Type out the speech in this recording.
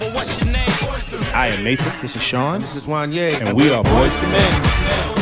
I am Nathan. This is Sean. This is Wanye. And we are Boyz II Men.